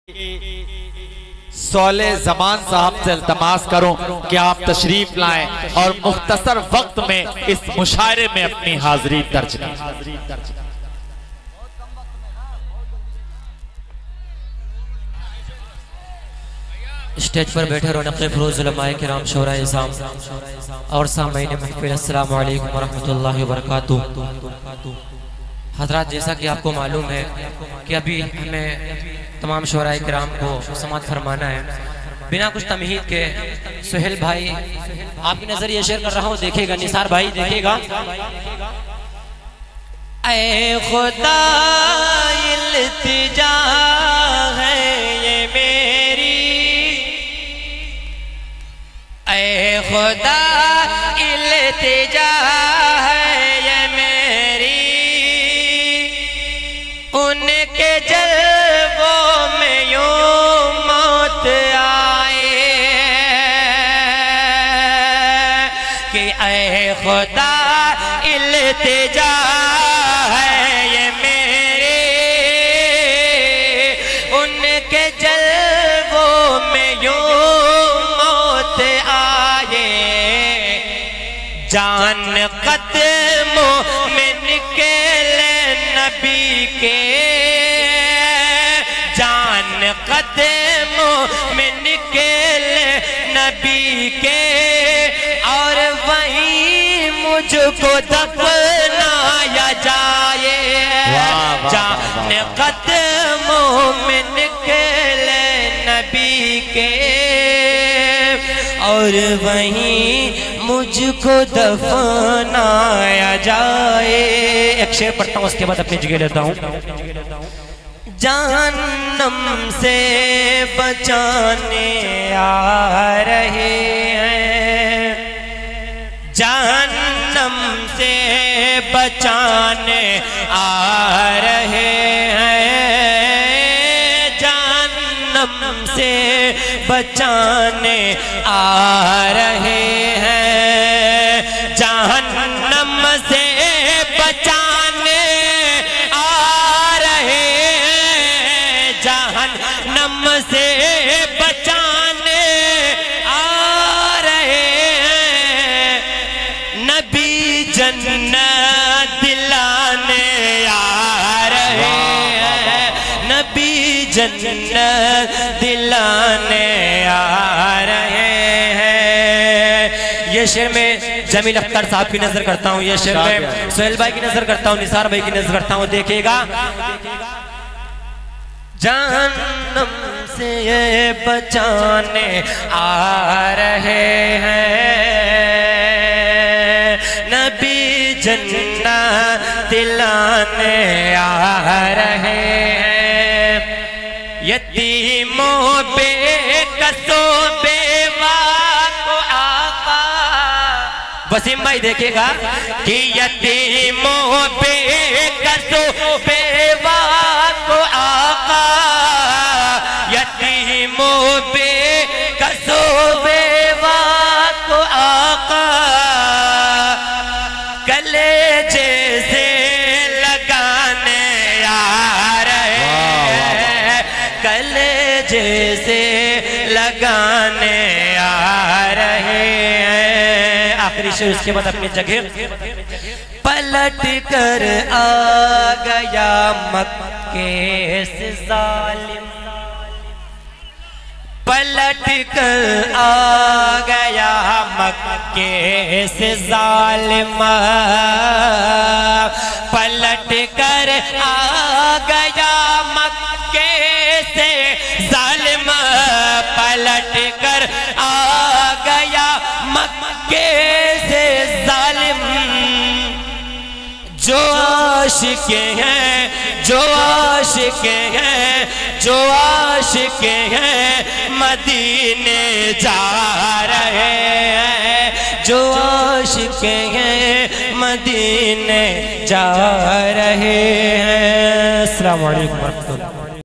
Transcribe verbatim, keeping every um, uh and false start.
صالح زمان صاحب سے التماس کروں کہ آپ تشریف لائیں اور مختصر وقت میں اس مشاعرے میں اپنی حاضری درج کریں۔ اسٹیج پر بیٹھے رونق فروز علماء کرام شورا اعظام اور سامعین محفل، السلام علیکم ورحمۃ اللہ وبرکاتہ۔ حضرات، جیسا کہ آپ کو معلوم ہے کہ ابھی ہمیں تمام شورا کرام کو سماعت فرمانا ہے، بنا کچھ تمہید کے سہیل بھائی آپ کی نظر یہ شیئر کر رہا ہوں، دیکھے گا نثار بھائی دیکھے گا۔ اے خدا التجا ہے یہ میری، اے خدا التجا ہے یہ میری، ان کے جلووں میں یوں موت آئے کہ اے خدا التجا ہے یہ میری، ان کے جلووں میں یوں موت آئے، جان قدموں میں نکلے نبی کے، جان قدموں میں نکلے نبی کے، اور وہیں مجھ کو دفنایا جائے، جان قدموں میں نکلے نبی کے، اور وہیں مجھ کو دفنایا جائے۔ ایک شعر پڑھتا ہوں، اس کے بعد اپنی جگہ لیتا ہوں۔ جہنم سے بچانے آ رہے ہیں، جہنم سے بچانے آ رہے ہیں، جہنم سے بچانے آ رہے ہیں، جہنم سے بچانے آ رہے ہیں، جہنم سے بچانے آ رہے ہیں، نبی جنت دلانے آ رہے ہیں، نبی جنت دلانے آ رہے ہیں۔ یہ شعر میں جمیل اختر صاحب کی نظر کرتا ہوں، یہ شعر میں سہیل بھائی کی نظر کرتا ہوں، نثار بھائی کی نظر کرتا ہوں، دیکھے گا۔ جہنم سے بچانے آ رہے ہیں، نبی جنت دلانے آ رہے ہیں، یتیموں بے کسوں بیوہ کو آقا، وسیم بھائی دیکھے گا کہ یتیموں بے کسوں بیوہ کو آقا، یتیموں بے کسوں بیوہ کو آقا، کلیجے سے لگانے آ رہے ہیں، کلیجے سے لگانے آ رہے ہیں۔ آخری شعر، اس کے بعد اپنی جگہ۔ پلٹ کر آ گیا مکے سے ظالم، پلٹ کر آ گیا مکے سے ظالم، پلٹ کر آ گیا مکے سے ظالم، پلٹ کر آ گیا مکے سے ظالم، جو عاشق ہیں جو عاشق ہیں جو عاشق ہیں مدینے جا رہے ہیں، جو عاشق ہیں مدینے جا رہے ہیں۔ السلام علیکم ورحمۃ اللہ۔